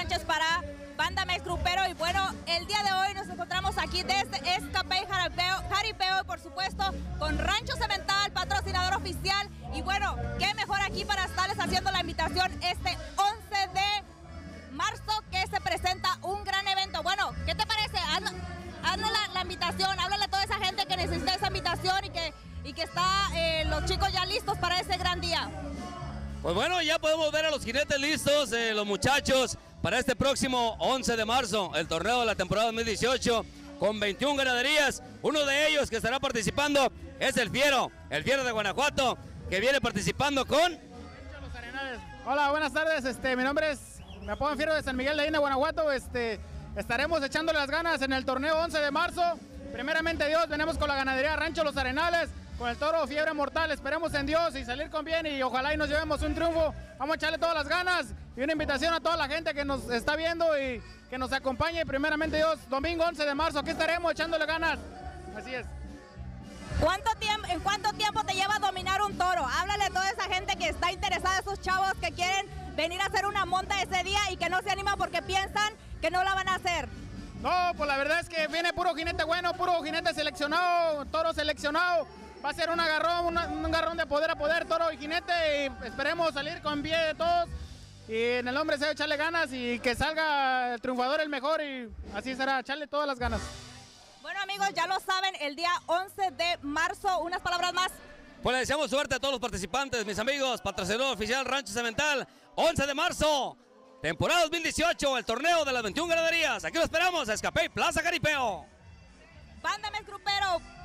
Sánchez para Banda Mex Grupero. Y bueno, el día de hoy nos encontramos aquí desde Escape Jaripeo, y por supuesto con Rancho Cemental, patrocinador oficial. Y bueno, qué mejor aquí para estarles haciendo la invitación este 11 de marzo, que se presenta un gran evento. Bueno, ¿qué te parece? Hazle la invitación, háblale a toda esa gente que necesita esa invitación y que está los chicos ya listos para ese gran día. Pues bueno, ya podemos ver a los jinetes listos, los muchachos, para este próximo 11 de marzo, el torneo de la temporada 2018, con 21 ganaderías. Uno de ellos que estará participando es el Fiero de Guanajuato, que viene participando con... Los Arenales. Hola, buenas tardes, mi nombre es, me apodan Fiero de San Miguel de Allende, Guanajuato. Estaremos echándole las ganas en el torneo 11 de marzo. Primeramente Dios, venimos con la ganadería Rancho Los Arenales, con el toro Fiebre Mortal. Esperemos en Dios y salir con bien, y ojalá y nos llevemos un triunfo. Vamos a echarle todas las ganas, y una invitación a toda la gente que nos está viendo y que nos acompañe. Primeramente Dios, domingo 11 de marzo, aquí estaremos echándole ganas. Así es. ¿En cuánto tiempo te lleva a dominar un toro? Háblale a toda esa gente que está interesada, esos chavos que quieren venir a hacer una monta ese día y que no se animan porque piensan que no la van a hacer. No, pues la verdad es que viene puro jinete bueno, puro jinete seleccionado, toro seleccionado. Va a ser un agarrón de poder a poder, toro y jinete, y esperemos salir con bien de todos. Y en el nombre sea echarle ganas y que salga el triunfador el mejor, y así será, echarle todas las ganas. Bueno, amigos, ya lo saben, el día 11 de marzo, unas palabras más. Pues le deseamos suerte a todos los participantes, mis amigos, patrocinador oficial Rancho Cemental, 11 de marzo, temporada 2018, el torneo de las 21 ganaderías. Aquí lo esperamos, Escape Plaza Jaripeo. Banda Mex Grupero.